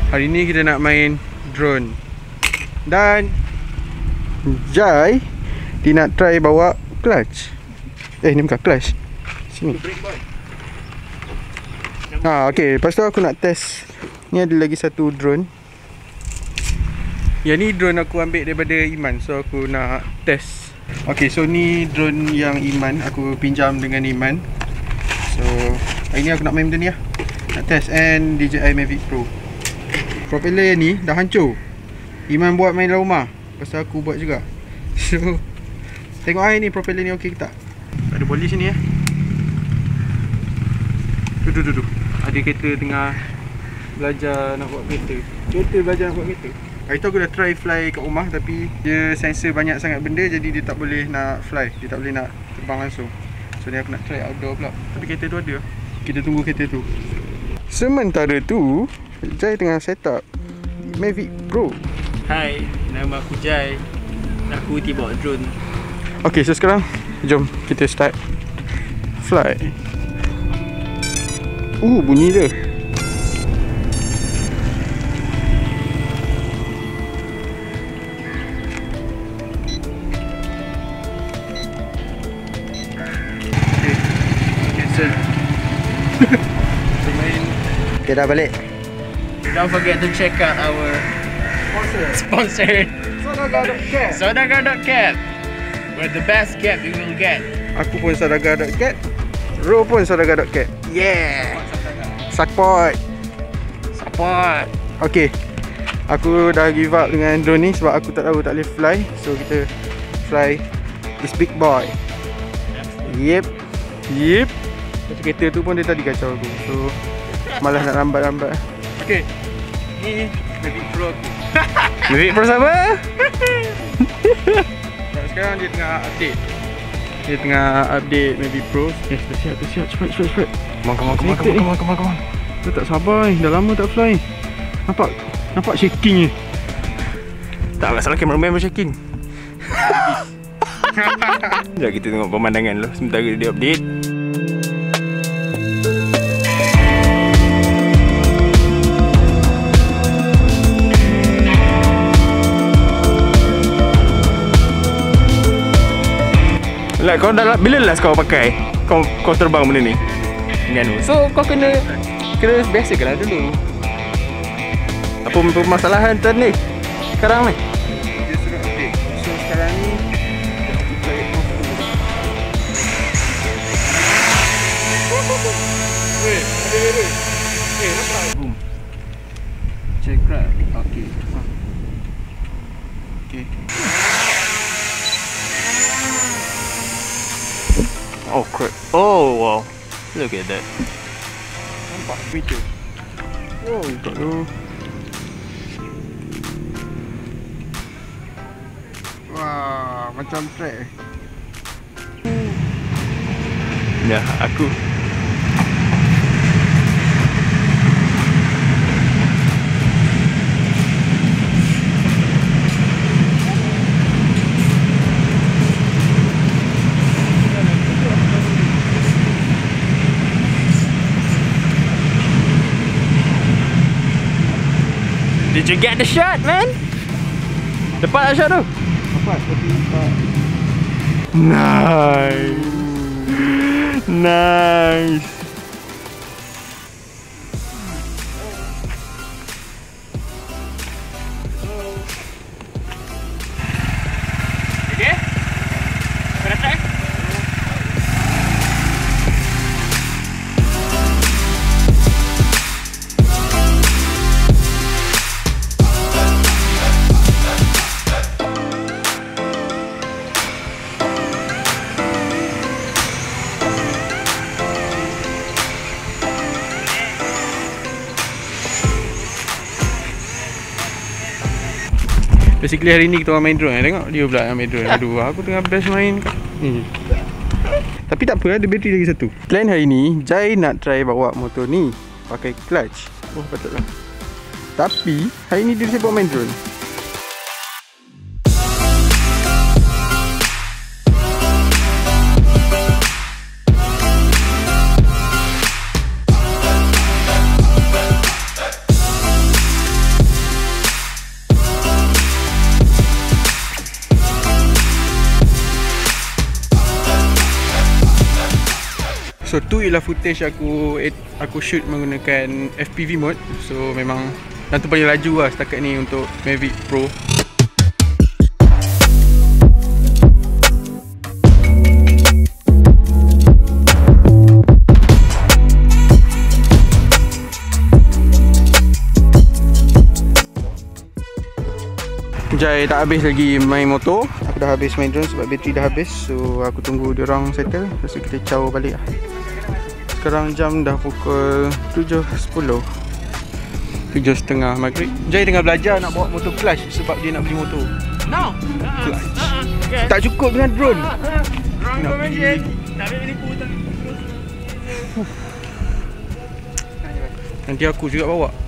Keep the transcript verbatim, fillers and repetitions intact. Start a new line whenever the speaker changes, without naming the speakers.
Hari ni kita nak main drone. Dan Jai dia nak try bawa clutch. Eh ni bukan clutch. Sini. Ha, okay. Lepas tu aku nak test. Ni ada lagi satu drone. Yang ni drone aku ambil daripada Iman. So aku nak test. Okay, so ni drone yang Iman. Aku pinjam dengan Iman. So hari ni aku nak main benda ni lah. Nak test. And D J I Mavic Pro. Propeller yang ni dah hancur. Iman buat main dalam rumah. Pasal aku buat juga. So tengok hari ni propeller ni okey ke tak. Ada polis sini ya. Duduk duduk. Ada kereta tengah belajar nak buat kereta. Kereta belajar nak buat kereta. Hari tu aku dah try fly kat rumah. Tapi dia sensor banyak sangat benda. Jadi dia tak boleh nak fly. Dia tak boleh nak terbang langsung. So ni aku nak try outdoor pula. Tapi kereta tu ada. Kita tunggu kereta tu. Sementara tu Jai tengah set up Mavic Pro.
Hai, nama aku Jai. Aku tiba bawa drone.
Okay, so sekarang jom kita start fly. Uh, bunyi dia. Okay, cancel. Main.
Okay, dah balik.
Don't forget to check out our
Sponsor.
sponsor,
Saudagar dot cat.
Saudagar dot cat. We're the best cat you will get.
Aku pun Saudagar dot cat. Ro pun Saudagar dot cat. Yeah. Support.
Support.
Okay, aku dah give up dengan drone ni sebab aku tak tahu tak boleh fly. So kita fly this big boy. Yep. Yep. Kereta tu pun dia tadi kacau aku. So malas nak lambat-lambat. Okay, ni Mavic Pro aku. Mavic Pro siapa? Sekarang dia tengah update. Dia tengah update Mavic Pro. Eh, dah siap, dah siap. Cepat, cepat, cepat.
Come on, come on, come on, come on, come on, come on, come on.
Aku tak sabar ni. Dah lama tak fly. Nampak? Nampak shaking ni.
Tak masalah cameraman pun shaking. Sekejap kita tengok pemandangan dulu sementara dia update. Lah, kau dah bila last kau pakai? Kau kau terbang benda ni. Dengan so kau kena kena biasakanlah dulu. Apa permasalahan tu ni? Sekarang ni.
Dia suruh update. So sekarang ni aku play off dulu. Weh, ada ada. Eh, nampak? Boom. Check right. Okay. Okay.
Oh crap. Oh wow. Look at that.
Nampak video. Oh, tak tu. Wah, macam track.
Ya, aku. Did you get the shot, man? Dapat tak shot tu?
Dapat, tapi tak.
Nice. Nice.
Okay? Kau dah try?
Basically hari ni kita orang main drone. Tengok dia pula yang main drone. Aduh, aku tengah best main ni. Tapi tak apa, ada bateri lagi satu. Plan hari ni, Jai nak try bawa motor ni pakai clutch. Oh, patutlah. Tapi hari ni dia sibuk main drone. So tu ialah footage aku aku shoot menggunakan F P V mode. So memang dan tu paling laju lah setakat ni untuk Mavic Pro. Jai tak habis lagi main motor. Aku dah habis main drone sebab bateri dah habis. So aku tunggu diorang settle. Lepas tu kita caw balik lah. Sekarang jam dah pukul tujuh sepuluh, tujuh tiga puluh maghrib. Jai tengah belajar nak bawa motor clutch sebab dia nak beli motor.
No.
Clutch. Tak cukup dengan drone.
Drone
Nak
kau
pergi
macam
lagi.
tak ambil ni pun tak.
Nanti aku juga bawa.